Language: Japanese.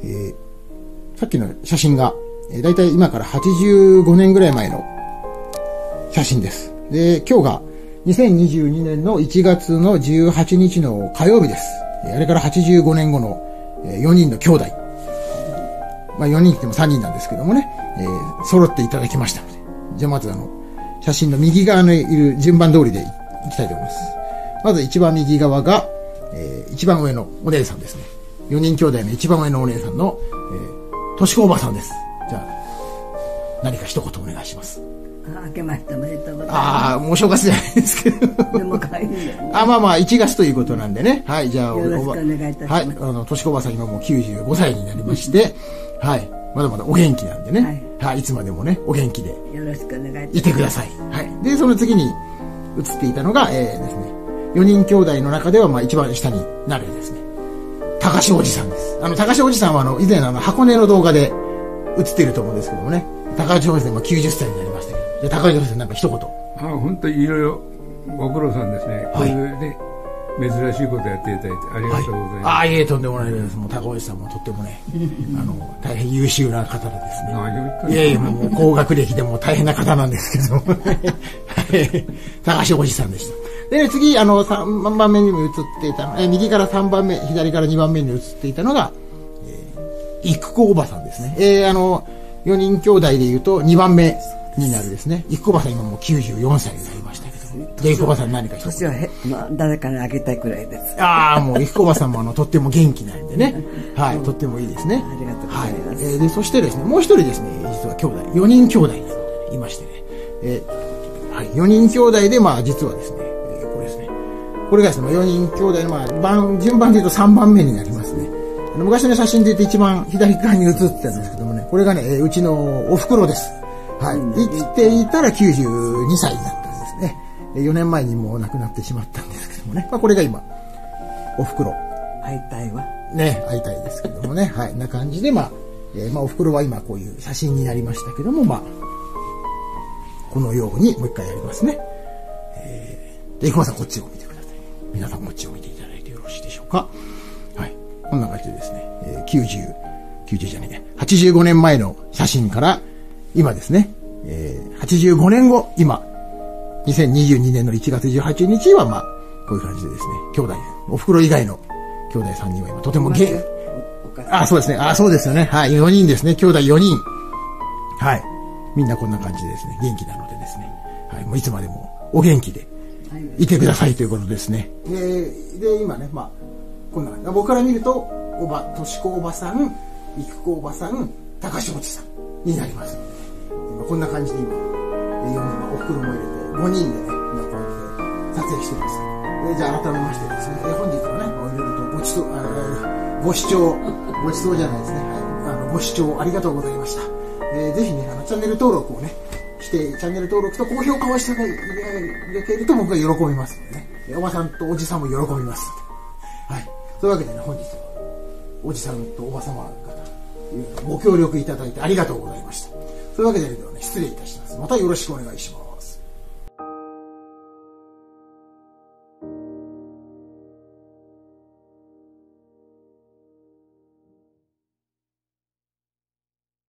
さっきの写真が、だいたい今から85年ぐらい前の写真です。で、今日が2022年の1月の18日の火曜日です。あれから85年後の4人の兄弟。まあ4人って言っても3人なんですけどもね、揃っていただきましたので。じゃあまず写真の右側にいる順番通りでいきたいと思います。まず一番右側が、一番上のお姉さんですね。4人兄弟の一番上のお姉さんの、としこおばさんです。じゃあ、何か一言お願いします。 明けましておめでとうございます。 ああ、もう正月じゃないですけど。 でも可愛いね。 まあ、1月ということなんでね。はい、じゃあ、 よろしくお願いいたします。 はい、としこおばさん今もう95歳になりまして、はい、まだまだお元気なんでね。はい、いつまでもね、お元気で。 よろしくお願いいたします。 いてください。はい。で、その次に写っていたのが、ですね、4人兄弟の中では、まあ一番下になるですね、高橋おじさんです。高橋おじさんは以前箱根の動画で写っていると思うんですけどもね、高橋おじさん今90歳になりましたけど、で高橋おじさんなんか一言。 本当にいろいろご苦労さんですね。こういうね、珍しいことやっていただいてありがとうございます。 いえ、とんでもないです。もう高橋さんもとってもね、大変優秀な方でですね。いやもう高学歴でも大変な方なんですけどもね。高橋おじさんでした。で、次、3番目にも写っていたの、右から3番目、左から2番目に写っていたのが、育子おばさんですね。4人兄弟で言うと2番目になるですね。育子おばさん今もう94歳になりましたけど。で、育子おばさん何か一つ。 年は誰かにあげたいくらいです。 もう育子おばさんもとっても元気なんでね。はい、とってもいいですね。 ありがとうございます。 で、そしてですね、もう一人ですね、実は兄弟、4人兄弟いましてね。はい、4人兄弟で、まあ実はですね、これですね。これがですね、4人兄弟の、まあ、順番で言うと3番目になりますね。昔の写真で言うと一番左側に写ってたんですけどもね、これがね、うちのお袋です。はい。生きていたら92歳だったんですね。4年前にもう亡くなってしまったんですけどもね。まあこれが今、お袋。 会いたいわ。 ね、会いたいですけどもね。はい。な感じで、まあお袋は今こういう写真になりましたけども、まあ、このようにもう一回やりますね。で、生駒さんこっちを見てください。皆さんこっちを見ていただいてよろしいでしょうか。はい。こんな感じでですね、90じゃねえね、85年前の写真から、今ですね、85年後、今、2022年の1月18日は、まあ、こういう感じでですね、兄弟、お袋以外の兄弟3人は今、とてもそうですね、そうですよね、はい、4人ですね、兄弟4人。はい。みんなこんな感じでですね、元気なのでですね、はい、もういつまでもお元気でいてくださいということですね。で、今ね、まあ、こんな感じ。僕から見ると、としこおばさん、育子おばさん、高橋おじさんになります。こんな感じで今、お袋も入れて、5人でね、今こうやって撮影してます。じゃあ改めましてですね、本日はね、いろいろとご視聴じゃないですね、はい、ご視聴ありがとうございました。ぜひね、チャンネル登録をね、して、チャンネル登録と高評価をしていただけると僕が喜びますのでね、おばさんとおじさんも喜びます。はい。そういうわけでね、本日は、おじさんとおばさま方、ご協力いただいてありがとうございました。そういうわけで、ね、失礼いたします。またよろしくお願いします。